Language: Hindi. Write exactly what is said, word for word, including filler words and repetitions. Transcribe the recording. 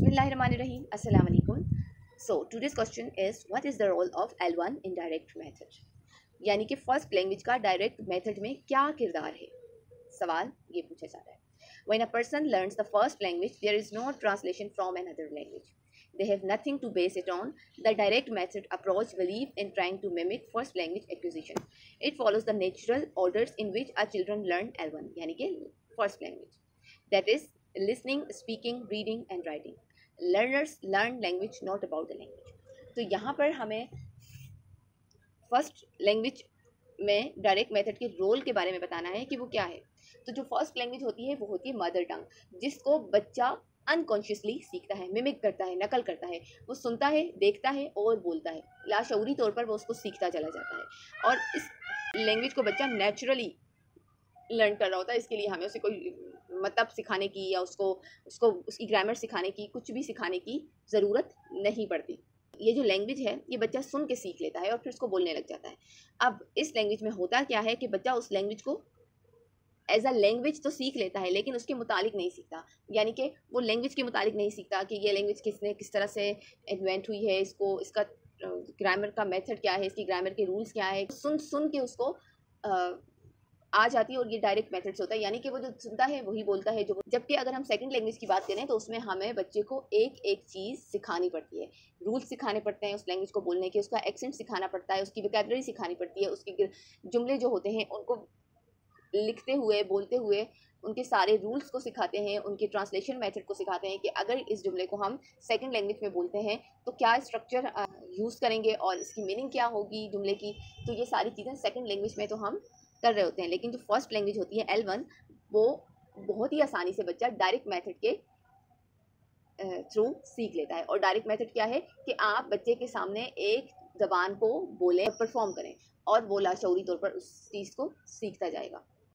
Bismillahirrahmanirrahim. Assalamu alaikum. So today's question is, what is the role of L one in direct method? यानी कि फर्स्ट लैंग्वेज का डायरेक्ट मेथड में क्या किरदार है? सवाल ये पूछा जाता है. When a person learns the first language, there is no translation from another language. They have nothing to base it on. The direct method approach believes in trying to mimic first language acquisition. It follows the natural orders in which our children learn L one, यानी कि first language. That is listening, speaking, reading and writing. Learners learn language, not about the language. तो यहाँ पर हमें फर्स्ट लैंग्वेज में डायरेक्ट मेथड के रोल के बारे में बताना है कि वो क्या है. तो जो फर्स्ट लैंग्वेज होती है वो होती है मदर टंग, जिसको बच्चा अनकॉन्शियसली सीखता है, मिमिक करता है, नकल करता है. वो सुनता है, देखता है और बोलता है. लाशऊरी तौर पर वो उसको सीखता चला जाता है और इस लैंग्वेज को बच्चा नेचुरली लर्न कर रहा होता है. इसके लिए हमें उसे कोई मतलब सिखाने की या उसको उसको उसकी ग्रामर सिखाने की, कुछ भी सिखाने की ज़रूरत नहीं पड़ती. ये जो लैंग्वेज है ये बच्चा सुन के सीख लेता है और फिर उसको बोलने लग जाता है. अब इस लैंग्वेज में होता क्या है कि बच्चा उस लैंग्वेज को एज अ लैंग्वेज तो सीख लेता है लेकिन उसके मुतालिक नहीं सीखता. यानी कि वो लैंग्वेज के मुतालिक नहीं सीखता कि ये लैंग्वेज किसने किस तरह से इन्वेंट हुई है, इसको इसका ग्रामर का मेथड क्या है, इसकी ग्रामर के रूल्स क्या है. सुन सुन के उसको आ, आ जाती है और ये डायरेक्ट मेथड से होता है. यानी कि वो जो सुनता है वही बोलता है. जो जबकि अगर हम सेकंड लैंग्वेज की बात करें तो उसमें हमें बच्चे को एक एक चीज़ सिखानी पड़ती है. रूल्स सिखाने पड़ते हैं उस लैंग्वेज को बोलने के, उसका एक्सेंट सिखाना पड़ता है, उसकी वोकैबुलरी सिखानी पड़ती है, उसके जुमले जो होते हैं उनको लिखते हुए, बोलते हुए उनके सारे रूल्स को सिखाते हैं, उनके ट्रांसलेशन मेथड को सिखाते हैं कि अगर इस जुमले को हम सेकंड लैंग्वेज में बोलते हैं तो क्या स्ट्रक्चर यूज़ करेंगे और इसकी मीनिंग क्या होगी जुमले की. तो ये सारी चीज़ें सेकंड लैंग्वेज में तो हम कर रहे होते हैं. लेकिन जो फर्स्ट लैंग्वेज होती है एल वन, वो बहुत ही आसानी से बच्चा डायरेक्ट मेथड के थ्रू सीख लेता है. और डायरेक्ट मेथड क्या है कि आप बच्चे के सामने एक ज़बान को बोलें और परफॉर्म करें और वो लाशऊरी तौर पर उस चीज़ को सीखता जाएगा.